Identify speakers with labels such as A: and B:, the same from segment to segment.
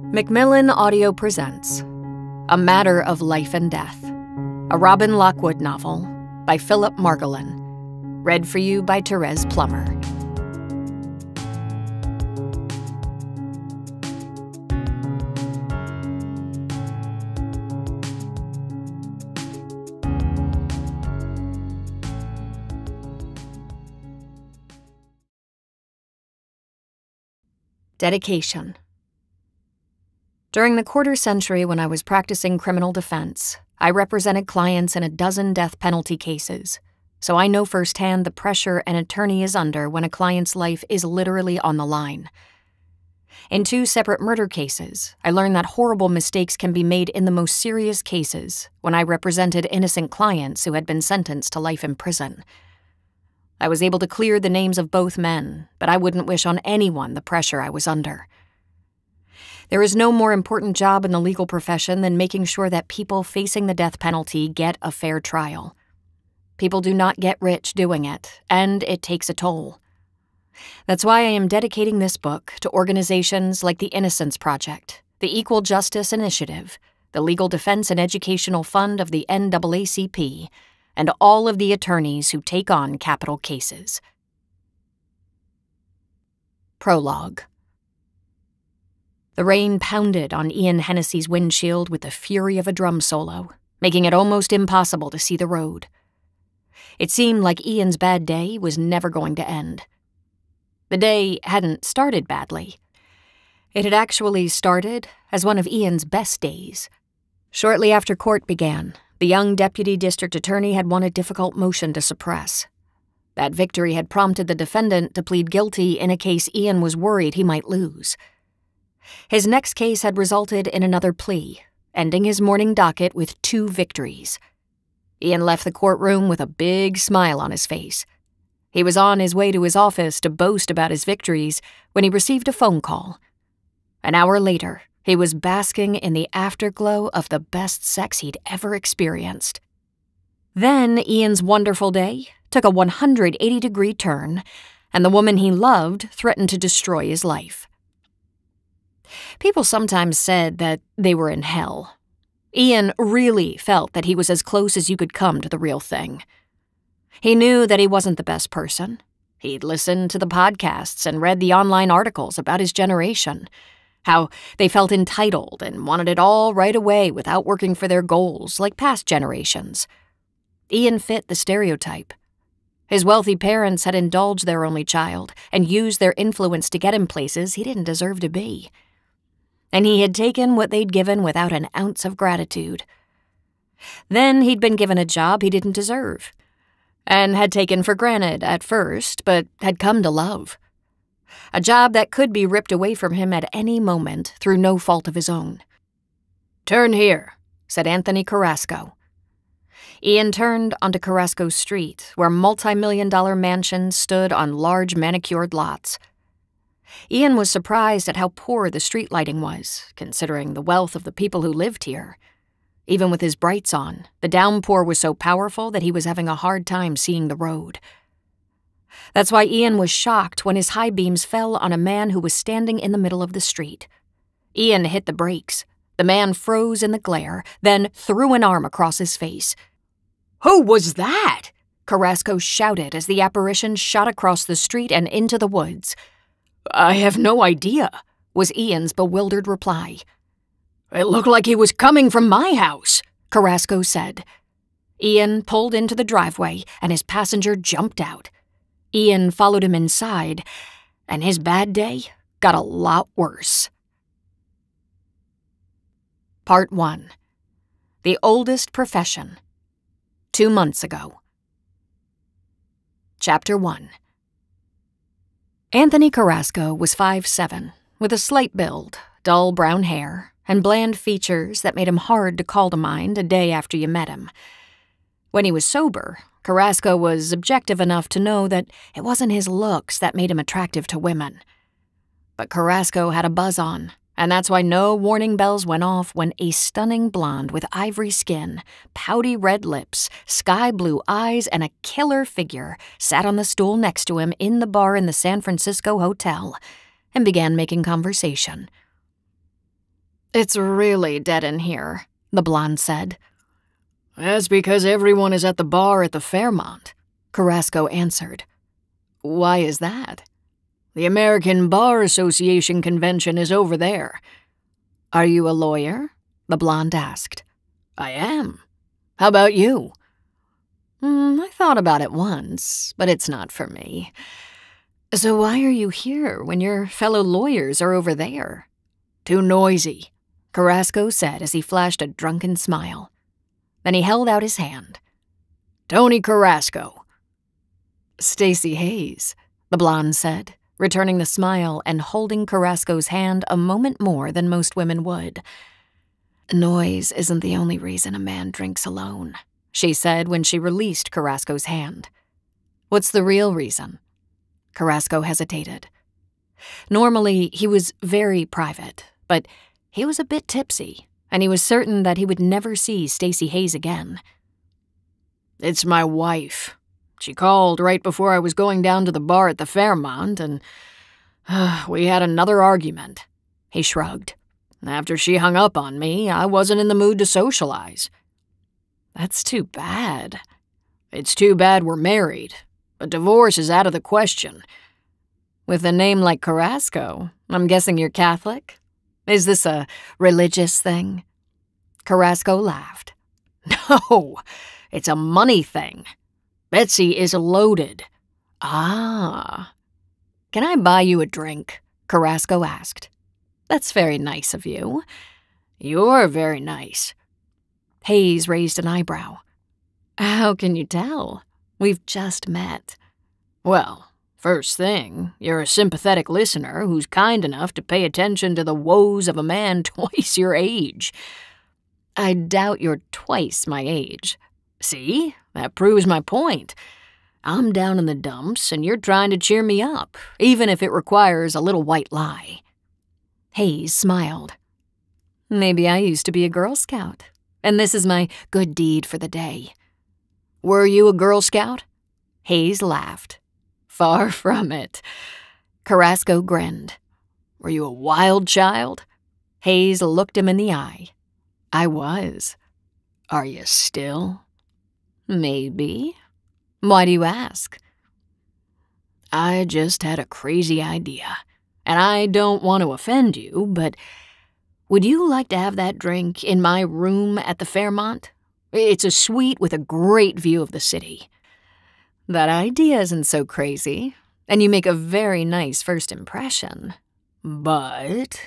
A: Macmillan Audio presents A Matter of Life and Death, a Robin Lockwood novel by Phillip Margolin, read for you by Thérèse Plummer. Dedication. During the quarter century when I was practicing criminal defense, I represented clients in a dozen death penalty cases, so I know firsthand the pressure an attorney is under when a client's life is literally on the line. In 2 separate murder cases, I learned that horrible mistakes can be made in the most serious cases when I represented innocent clients who had been sentenced to life in prison. I was able to clear the names of both men, but I wouldn't wish on anyone the pressure I was under. There is no more important job in the legal profession than making sure that people facing the death penalty get a fair trial. People do not get rich doing it, and it takes a toll. That's why I am dedicating this book to organizations like the Innocence Project, the Equal Justice Initiative, the Legal Defense and Educational Fund of the NAACP, and all of the attorneys who take on capital cases. Prologue. The rain pounded on Ian Hennessy's windshield with the fury of a drum solo, making it almost impossible to see the road. It seemed like Ian's bad day was never going to end. The day hadn't started badly. It had actually started as one of Ian's best days. Shortly after court began, the young deputy district attorney had won a difficult motion to suppress. That victory had prompted the defendant to plead guilty in a case Ian was worried he might lose. His next case had resulted in another plea, ending his morning docket with 2 victories. Ian left the courtroom with a big smile on his face. He was on his way to his office to boast about his victories when he received a phone call. An hour later, he was basking in the afterglow of the best sex he'd ever experienced. Then Ian's wonderful day took a 180-degree turn, and the woman he loved threatened to destroy his life. People sometimes said that they were in hell. Ian really felt that he was as close as you could come to the real thing. He knew that he wasn't the best person. He'd listened to the podcasts and read the online articles about his generation, how they felt entitled and wanted it all right away without working for their goals like past generations. Ian fit the stereotype. His wealthy parents had indulged their only child and used their influence to get him places he didn't deserve to be. And he had taken what they'd given without an ounce of gratitude. Then he'd been given a job he didn't deserve, and had taken for granted at first, but had come to love. A job that could be ripped away from him at any moment through no fault of his own. "Turn here," said Anthony Carrasco. Ian turned onto Carrasco Street, where multi-million-dollar mansions stood on large manicured lots. Ian was surprised at how poor the street lighting was, considering the wealth of the people who lived here. Even with his brights on, the downpour was so powerful that he was having a hard time seeing the road. That's why Ian was shocked when his high beams fell on a man who was standing in the middle of the street. Ian hit the brakes. The man froze in the glare, then threw an arm across his face. "Who was that?" Carrasco shouted as the apparition shot across the street and into the woods. "I have no idea," was Ian's bewildered reply. "It looked like he was coming from my house," Carrasco said. Ian pulled into the driveway, and his passenger jumped out. Ian followed him inside, and his bad day got a lot worse. Part 1. The Oldest Profession. 2 months ago. Chapter 1. Anthony Carrasco was 5'7", with a slight build, dull brown hair, and bland features that made him hard to call to mind a day after you met him. When he was sober, Carrasco was objective enough to know that it wasn't his looks that made him attractive to women. But Carrasco had a buzz on, and that's why no warning bells went off when a stunning blonde with ivory skin, pouty red lips, sky-blue eyes, and a killer figure sat on the stool next to him in the bar in the San Francisco hotel and began making conversation. "It's really dead in here," the blonde said. "That's because everyone is at the bar at the Fairmont," Carrasco answered. "Why is that?" "The American Bar Association convention is over there." "Are you a lawyer?" the blonde asked. "I am. How about you?" I thought about it once, but it's not for me." "So why are you here when your fellow lawyers are over there?" "Too noisy," Carrasco said as he flashed a drunken smile. Then he held out his hand. "Tony Carrasco." "Stacey Hayes," the blonde said, returning the smile and holding Carrasco's hand a moment more than most women would. "Noise isn't the only reason a man drinks alone," she said when she released Carrasco's hand. "What's the real reason?" Carrasco hesitated. Normally, he was very private, but he was a bit tipsy, and he was certain that he would never see Stacey Hayes again. "It's my wife. She called right before I was going down to the bar at the Fairmont, and we had another argument." He shrugged. "After she hung up on me, I wasn't in the mood to socialize." "That's too bad." "It's too bad we're married, but divorce is out of the question." "With a name like Carrasco, I'm guessing you're Catholic? Is this a religious thing?" Carrasco laughed. "No, it's a money thing. Betsy is loaded." "Ah." "Can I buy you a drink?" Carrasco asked. "That's very nice of you." "You're very nice." Hayes raised an eyebrow. "How can you tell? We've just met." "Well, first thing, you're a sympathetic listener who's kind enough to pay attention to the woes of a man twice your age." "I doubt you're twice my age." "See? That proves my point. I'm down in the dumps, and you're trying to cheer me up, even if it requires a little white lie." Hayes smiled. "Maybe I used to be a Girl Scout, and this is my good deed for the day." "Were you a Girl Scout?" Hayes laughed. "Far from it." Carrasco grinned. "Were you a wild child?" Hayes looked him in the eye. "I was." "Are you still?" "Maybe. Why do you ask?" "I just had a crazy idea, and I don't want to offend you, but would you like to have that drink in my room at the Fairmont? It's a suite with a great view of the city." "That idea isn't so crazy, and you make a very nice first impression. But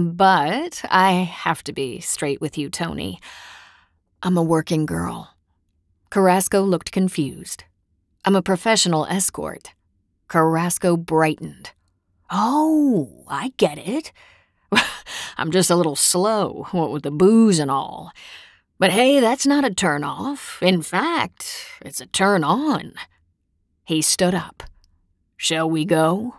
A: I have to be straight with you, Tony. I'm a working girl." Carrasco looked confused. "I'm a professional escort." Carrasco brightened. "Oh, I get it. I'm just a little slow, what with the booze and all. But hey, that's not a turn-off. In fact, it's a turn-on." He stood up. "Shall we go?"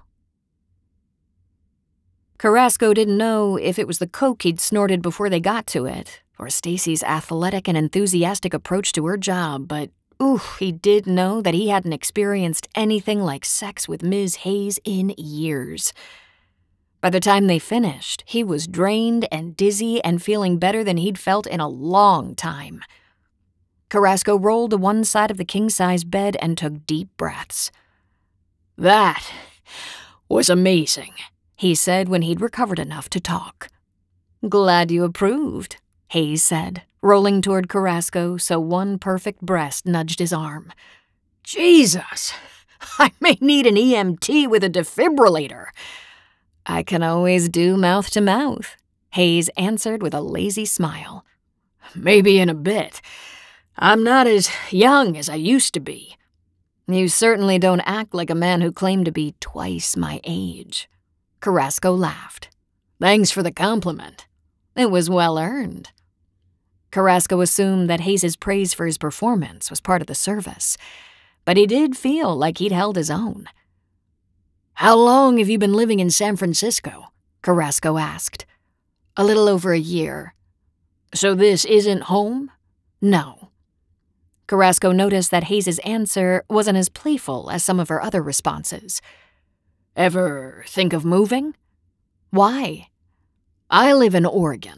A: Carrasco didn't know if it was the coke he'd snorted before they got to it, or Stacey's athletic and enthusiastic approach to her job, but he did know that he hadn't experienced anything like sex with Ms. Hayes in years. By the time they finished, he was drained and dizzy and feeling better than he'd felt in a long time. Carrasco rolled to one side of the king-size bed and took deep breaths. "That was amazing," he said when he'd recovered enough to talk. "Glad you approved," Hayes said, rolling toward Carrasco so one perfect breast nudged his arm. "Jesus, I may need an EMT with a defibrillator." "I can always do mouth-to-mouth," Hayes answered with a lazy smile. "Maybe in a bit. I'm not as young as I used to be." "You certainly don't act like a man who claimed to be twice my age." Carrasco laughed. "Thanks for the compliment." "It was well earned." Carrasco assumed that Hayes' praise for his performance was part of the service, but he did feel like he'd held his own. "How long have you been living in San Francisco?" Carrasco asked. "A little over a year." "So this isn't home?" "No." Carrasco noticed that Hayes' answer wasn't as playful as some of her other responses. "Ever think of moving?" "Why?" "I live in Oregon,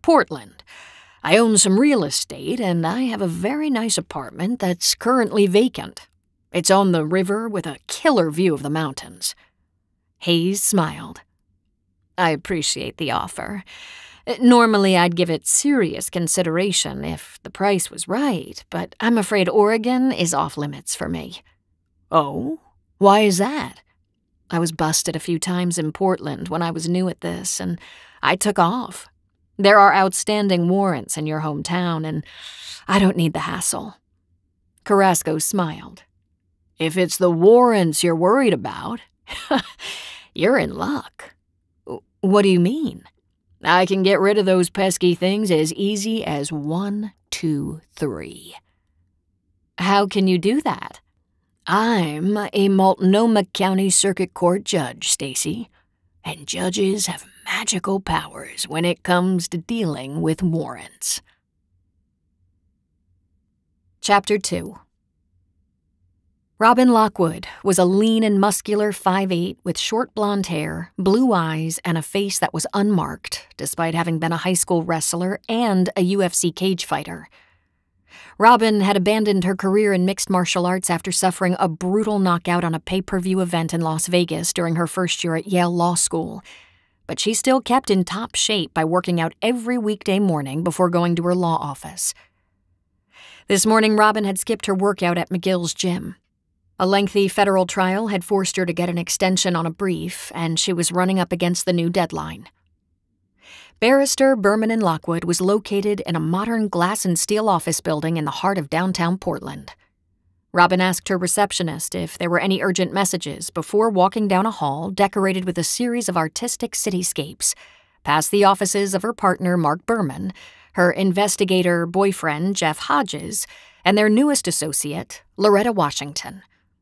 A: Portland. I own some real estate, and I have a very nice apartment that's currently vacant. It's on the river with a killer view of the mountains." Hayes smiled. "I appreciate the offer. Normally, I'd give it serious consideration if the price was right, but I'm afraid Oregon is off limits for me." "Oh? Why is that?" "I was busted a few times in Portland when I was new at this, and I took off. There are outstanding warrants in your hometown, and I don't need the hassle." Carrasco smiled. "If it's the warrants you're worried about, you're in luck." "What do you mean?" "I can get rid of those pesky things as easy as 1, 2, 3. "How can you do that?" "I'm a Multnomah County Circuit Court judge, Stacy, and judges have magical powers when it comes to dealing with warrants." Chapter 2. Robin Lockwood was a lean and muscular 5'8" with short blonde hair, blue eyes, and a face that was unmarked, despite having been a high school wrestler and a UFC cage fighter. Robin had abandoned her career in mixed martial arts after suffering a brutal knockout on a pay-per-view event in Las Vegas during her first year at Yale Law School. But she still kept in top shape by working out every weekday morning before going to her law office. This morning, Robin had skipped her workout at McGill's gym. A lengthy federal trial had forced her to get an extension on a brief, and she was running up against the new deadline. Barrister Berman & Lockwood was located in a modern glass and steel office building in the heart of downtown Portland. Robin asked her receptionist if there were any urgent messages before walking down a hall decorated with a series of artistic cityscapes, past the offices of her partner Mark Berman, her investigator boyfriend Jeff Hodges, and their newest associate, Loretta Washington.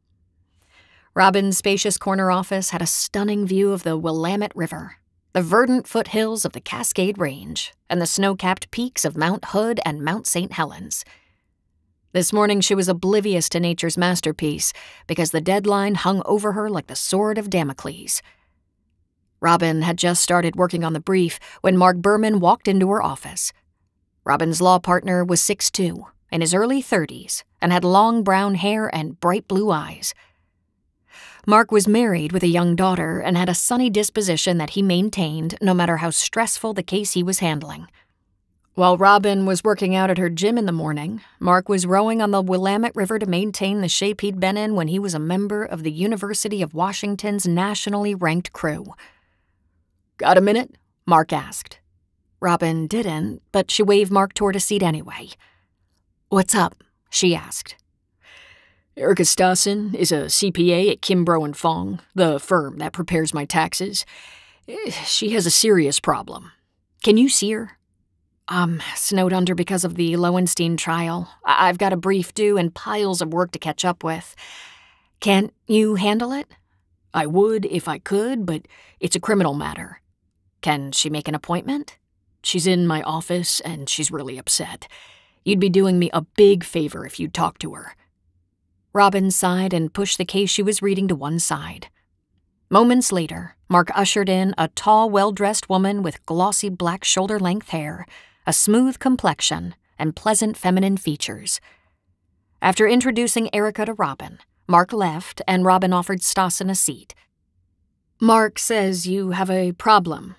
A: Robin's spacious corner office had a stunning view of the Willamette River, the verdant foothills of the Cascade Range, and the snow-capped peaks of Mount Hood and Mount St. Helens. This morning she was oblivious to nature's masterpiece because the deadline hung over her like the sword of Damocles. Robin had just started working on the brief when Mark Berman walked into her office. Robin's law partner was 6'2", in his early 30s, and had long brown hair and bright blue eyes. Mark was married with a young daughter and had a sunny disposition that he maintained no matter how stressful the case he was handling. While Robin was working out at her gym in the morning, Mark was rowing on the Willamette River to maintain the shape he'd been in when he was a member of the University of Washington's nationally ranked crew. "Got a minute?" Mark asked. Robin didn't, but she waved Mark toward a seat anyway. "What's up?" she asked.
B: "Erica Stassen is a CPA at Kimbrough & Fong, the firm that prepares my taxes. She has a serious problem. Can you see her?"
A: Snowed under because of the Lowenstein trial. I've got a brief due and piles of work to catch up with. Can't you handle it?"
B: "I would if I could, but it's a criminal matter."
A: "Can she make an appointment?"
B: "She's in my office, and she's really upset. You'd be doing me a big favor if you'd talk to her."
A: Robin sighed and pushed the case she was reading to one side. Moments later, Mark ushered in a tall, well-dressed woman with glossy black shoulder-length hair, a smooth complexion, and pleasant feminine features. After introducing Erica to Robin, Mark left and Robin offered Stassen a seat. "Mark says you have a problem.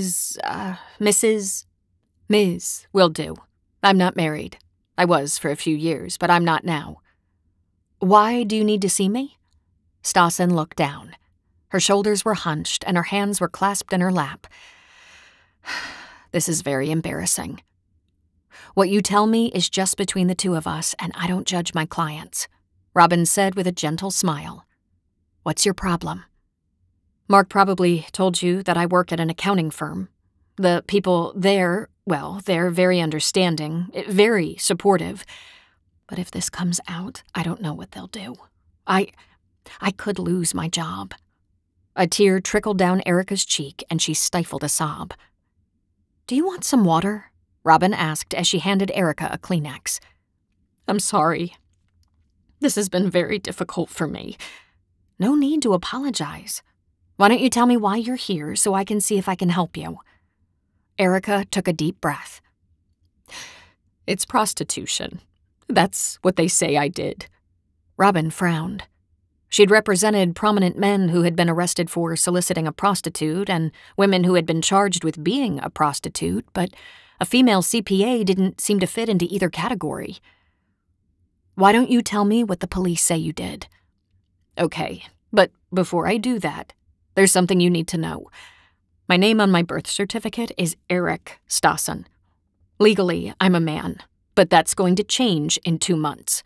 A: Mrs. will do. I'm not married. I was for a few years, but I'm not now." "Why do you need to see me?" Stassen looked down. Her shoulders were hunched and her hands were clasped in her lap. "This is very embarrassing. What you tell me is just between the two of us, and I don't judge my clients," Robin said with a gentle smile. "What's your problem?" "Mark probably told you that I work at an accounting firm. The people there, well, they're very understanding, very supportive. But if this comes out, I don't know what they'll do. I could lose my job." A tear trickled down Erica's cheek, and she stifled a sob. "Do you want some water?" Robin asked as she handed Erica a Kleenex. "I'm sorry. This has been very difficult for me." "No need to apologize. Why don't you tell me why you're here so I can see if I can help you?" Erica took a deep breath.
B: It's prostitution. That's what they say I did.
A: Robin frowned. She'd represented prominent men who had been arrested for soliciting a prostitute and women who had been charged with being a prostitute, but a female CPA didn't seem to fit into either category. Why don't you tell me what the police say you did?
B: Okay, but before I do that, there's something you need to know. My name on my birth certificate is Eric Stassen. Legally, I'm a man, but that's going to change in 2 months.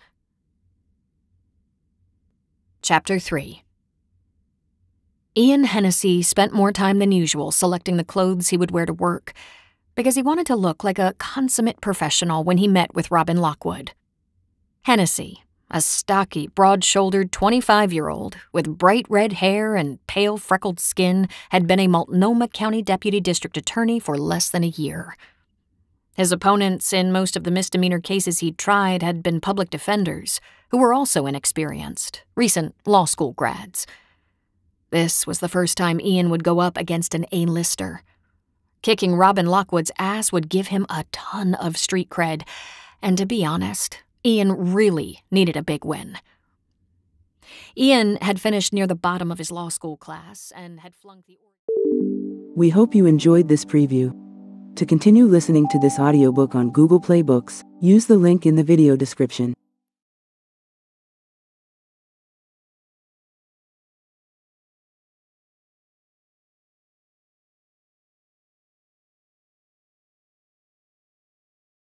A: Chapter 3. Ian Hennessy spent more time than usual selecting the clothes he would wear to work, because he wanted to look like a consummate professional when he met with Robin Lockwood. Hennessy, a stocky, broad-shouldered 25-year-old with bright red hair and pale, freckled skin, had been a Multnomah County Deputy District Attorney for less than a year. His opponents in most of the misdemeanor cases he'd tried had been public defenders, who were also inexperienced, recent law school grads. This was the first time Ian would go up against an A-lister. Kicking Robin Lockwood's ass would give him a ton of street cred, and to be honest, Ian really needed a big win. Ian had finished near the bottom of his law school class and had flunked the...
C: We hope you enjoyed this preview. To continue listening to this audiobook on Google Play Books, use the link in the video description.